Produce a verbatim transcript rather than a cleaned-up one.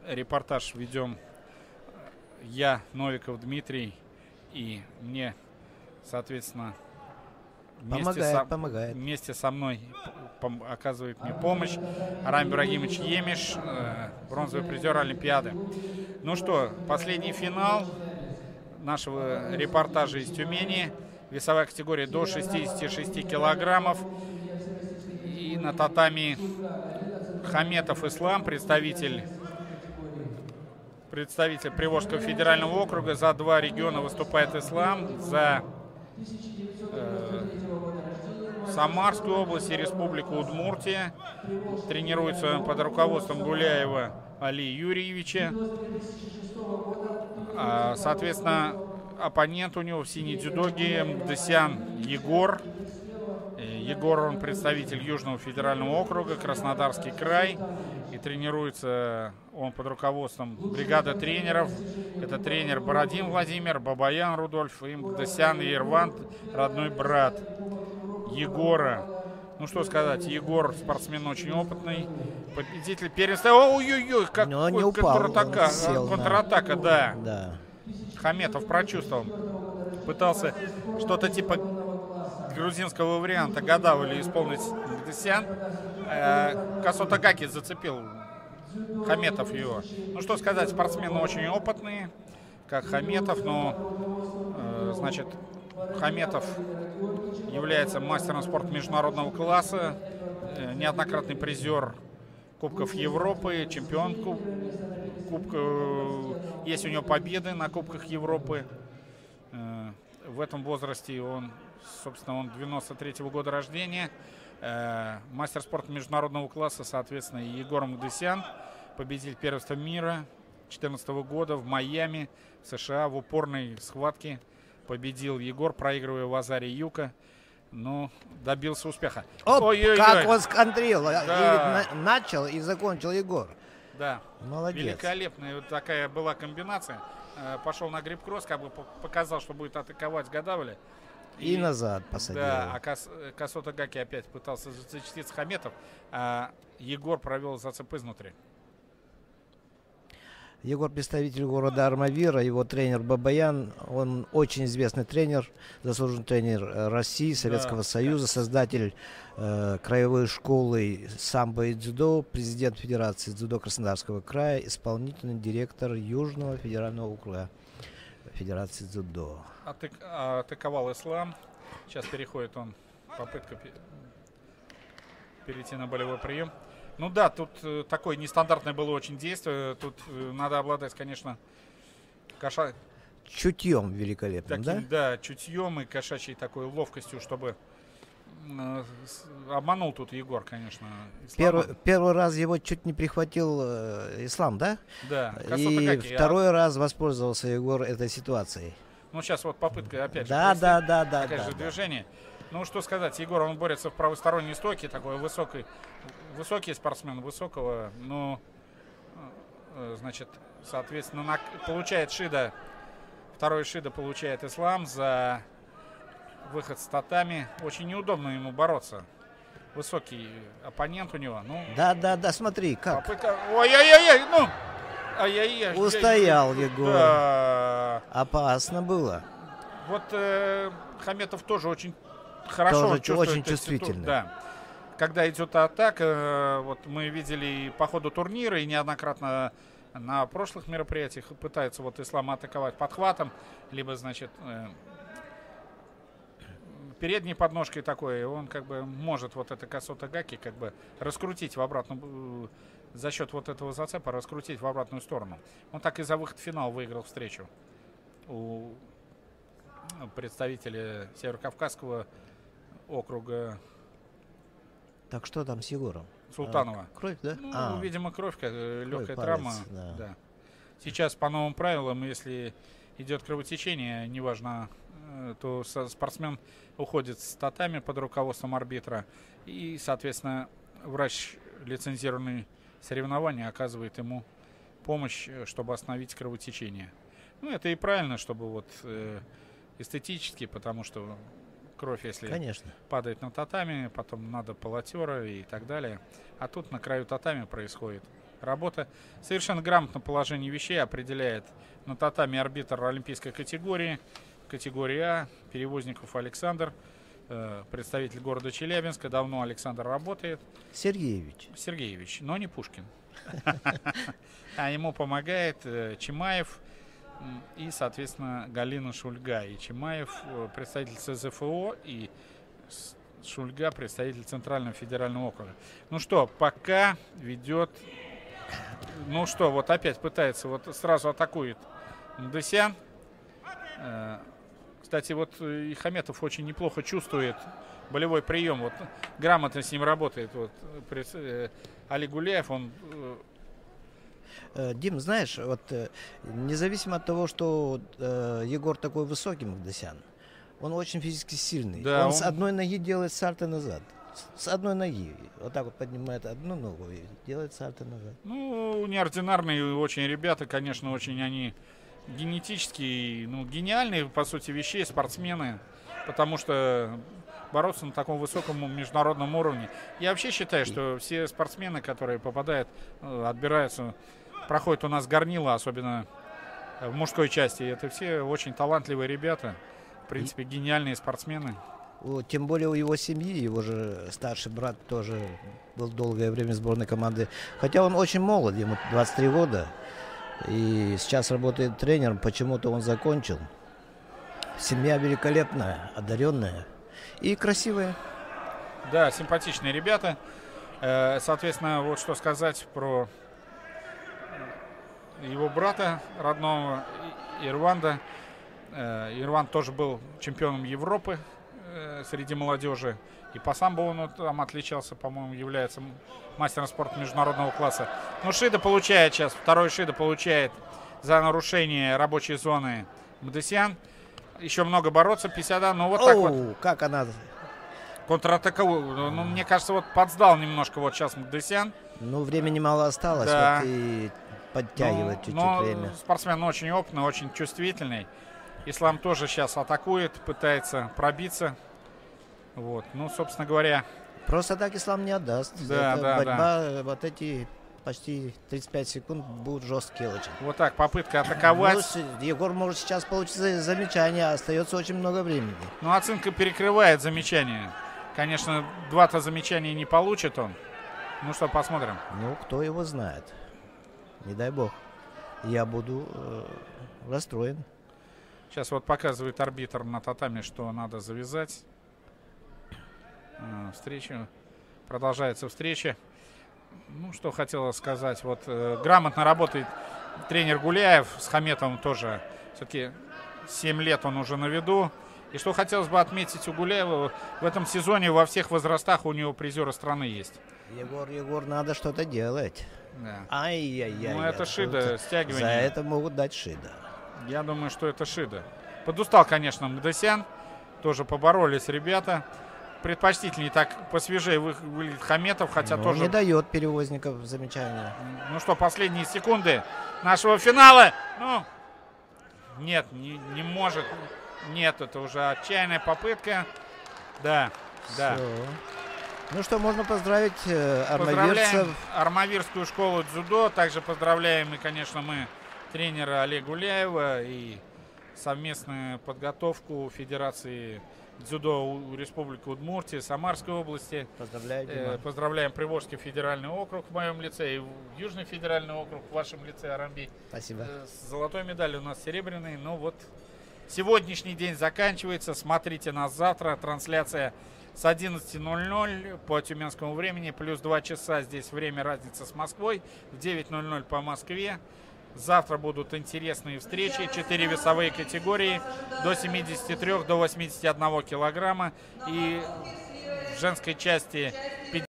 репортаж ведем я, Новиков Дмитрий, и мне, соответственно, вместе, помогает, со, помогает. вместе со мной пом оказывает мне помощь Арам Ибрагимович Емиш, э, бронзовый призер Олимпиады. Ну что, последний финал нашего репортажа из Тюмени. Весовая категория до шестидесяти шести килограммов. И на татами Хаметов Ислам, представитель, представитель Приволжского федерального округа. За два региона выступает Ислам. За э, Самарскую область и Республику Удмуртия. Тренируется под руководством Гуляева Али Юрьевича. А, соответственно, оппонент у него в синей дзюдоге Мгдысян Егор. Егор, он представитель Южного федерального округа, Краснодарский край. И тренируется он под руководством бригады тренеров. Это тренер Бородин Владимир, Бабаян Рудольф и Мгдысян Ервант, родной брат Егора. Ну что сказать, Егор спортсмен очень опытный, победитель первенства. Ой-ой-ой, как контратака, контратака, на... да. да. Хаметов прочувствовал. Пытался что-то типа грузинского варианта Гадавали исполнить Мгдысян. Э, Касотагаки зацепил Хаметов его. Ну что сказать, спортсмены очень опытные, как Хаметов, но, э, значит, Хаметов является мастером спорта международного класса, э, неоднократный призер Кубков Европы, чемпион куб, Кубка. Есть у него победы на Кубках Европы. Э, в этом возрасте он, собственно, он девяносто третьего года рождения. Э, мастер спорта международного класса, соответственно, Егор Мгдысян, победитель первенства мира две тысячи четырнадцатого года в Майами, в США, в упорной схватке победил Егор, проигрывая в Азаре Юка, но добился успеха. Оп, Ой-ой-ой. как он сконтрил, да. и на, начал и закончил Егор. Да, молодец. Великолепная вот такая была комбинация. Э, пошел на гриб-кросс, как бы показал, что будет атаковать Гадавали. И, и назад посадил. Да, а Кас, Касотагаки опять пытался зацепиться Хаметов, а Егор провел зацеп изнутри. Егор представитель города Армавира, его тренер Бабаян, он очень известный тренер, заслуженный тренер России, Советского да, Союза, да. создатель э, краевой школы самбо и дзюдо, президент Федерации дзюдо Краснодарского края, исполнительный директор Южного федерального округа Федерации дзюдо. Атак, атаковал Ислам, сейчас переходит он, попытка перейти на болевой прием. Ну да, тут э, такое нестандартное было очень действие. Тут э, надо обладать, конечно, коша... чутьем великолепным, таким, да? Да, чутьем и кошачьей такой ловкостью, чтобы э, с... обманул тут Егор, конечно. Первый, первый раз его чуть не прихватил э, Ислам, да? Да. И второй а... раз воспользовался Егор этой ситуацией. Ну сейчас вот попытка опять же. Да, да, да, да. Опять да, же да. движение. Ну что сказать, Егор, он борется в правосторонней стойке, такой высокий, высокий спортсмен, высокого, но, значит, соответственно, на, получает шида, второй шида получает Ислам за выход с татами. Очень неудобно ему бороться. Высокий оппонент у него. Ну, да, да, да, смотри, как. Попытка... Ой-ой-ой, ну, ай-яй-яй. Устоял Егор. Да. Опасно было. Вот э, Хаметов тоже очень хорошо тоже чувствует, очень чувствительно. Да. Когда идет атака, вот мы видели по ходу турнира и неоднократно на прошлых мероприятиях пытаются вот Ислама атаковать подхватом, либо, значит, э, передней подножкой такой, он как бы может вот это Касотагаки как бы раскрутить в обратную, за счет вот этого зацепа раскрутить в обратную сторону. Он так и за выход в финал выиграл встречу у представителя Северокавказского округа. Так что там с Егором? Султанова. А, кровь, да? Ну, а. видимо, кровь, кровь легкая палец, травма. Да. Да. Сейчас по новым правилам, если идет кровотечение, неважно, то спортсмен уходит с татами под руководством арбитра. И, соответственно, врач, лицензированный соревнования, оказывает ему помощь, чтобы остановить кровотечение. Ну, это и правильно, чтобы вот э, эстетически, потому что кровь, если Конечно. падает на татами, потом надо полотера и так далее. А тут на краю татами происходит. работа. Совершенно грамотно положение вещей определяет на татами арбитр олимпийской категории, категории А, Перевозников Александр, представитель города Челябинска. Давно Александр работает. Сергеевич. Сергеевич, но не Пушкин. А ему помогает Чимаев и, соответственно, Галина Шульга. И Чимаев представитель ЦЗФО, и Шульга представитель Центрального федерального округа. Ну что, пока ведет... Ну что, вот опять пытается, вот сразу атакует Мдысян. Кстати, вот и Хаметов очень неплохо чувствует болевой прием. Вот грамотно с ним работает. Вот Али Гуляев, он... Дим, знаешь, вот независимо от того, что э, Егор такой высокий, Мдысян, он очень физически сильный. Да, он, он с одной ноги делает сальто назад. С одной ноги. Вот так вот поднимает одну ногу и делает сальто назад. Ну, неординарные очень ребята, конечно, очень они генетически, ну, гениальные, по сути, вещей, спортсмены. Потому что бороться на таком высоком международном уровне. Я вообще считаю, что все спортсмены, которые попадают, отбираются, проходят у нас горнило, особенно в мужской части. Это все очень талантливые ребята. В принципе, гениальные спортсмены. Тем более у его семьи, его же старший брат тоже был долгое время в сборной команды. Хотя он очень молод, ему двадцать три года. И сейчас работает тренером, почему-то он закончил. Семья великолепная, одаренная и красивая. Да, симпатичные ребята. Соответственно, вот что сказать про его брата родного Ирванда. Ирван тоже был чемпионом Европы среди молодежи. И по самбо он там отличался, по-моему, является мастером спорта международного класса. Но Шида получает сейчас, второй Шида получает за нарушение рабочей зоны Мдысян. Еще много бороться, пятьдесят, но вот так Оу, вот. Как она... Контратаковал. Ну, мне кажется, вот подсдал немножко вот сейчас Мдысян. Ну, времени мало осталось, Да. вот и подтягивает но, чуть-чуть но время. Спортсмен очень опытный, очень чувствительный. Ислам тоже сейчас атакует, пытается пробиться. Вот. Ну, собственно говоря... Просто так Ислам не отдаст. Да, Это да, борьба, да. вот эти почти тридцать пять секунд будут жесткие очень. Вот так, попытка атаковать. Ну, Егор может сейчас получить замечание, а остается очень много времени. Ну, оценка перекрывает замечание. Конечно, два-то замечания не получит он. Ну что, посмотрим. Ну, кто его знает. Не дай бог. Я буду э, расстроен. Сейчас вот показывает арбитр на татами, что надо завязать. Э, встреча. Продолжается встреча. Ну, что хотела сказать. Вот э, грамотно работает тренер Гуляев с Хаметовым тоже. Все-таки семь лет он уже на виду. И что хотелось бы отметить у Гуляева, в этом сезоне во всех возрастах у него призеры страны есть. Егор, Егор, надо что-то делать. Да. Ай-яй-яй. Ну, это Шида, стягивание. За это могут дать Шида. Я думаю, что это Шида. Подустал, конечно, Мдысян. Тоже поборолись ребята. Предпочтительнее так посвежее выглядит Хаметов, хотя Но тоже... не дает Перевозников замечания. Ну что, последние секунды нашего финала. Ну, нет, не, не может. Нет, это уже отчаянная попытка. Да, да. Все. Ну что, можно поздравить э, армавирцев. Поздравляем Армавирскую школу дзюдо. Также поздравляем и, конечно, мы тренера Олега Гуляева и совместную подготовку Федерации дзюдо Республики Удмуртия, Самарской области. Поздравляю, Дима. Э, поздравляем Приволжский федеральный округ в моем лице и Южный федеральный округ в вашем лице, Арамби. Спасибо. Э, с золотой медалью у нас серебряный. Ну вот, сегодняшний день заканчивается. Смотрите нас завтра. Трансляция с одиннадцати ноль-ноль по тюменскому времени. Плюс два часа здесь время разница с Москвой. В девять ноль-ноль по Москве. Завтра будут интересные встречи. Четыре весовые категории. До семидесяти трёх, до восьмидесяти одного килограмма. И в женской части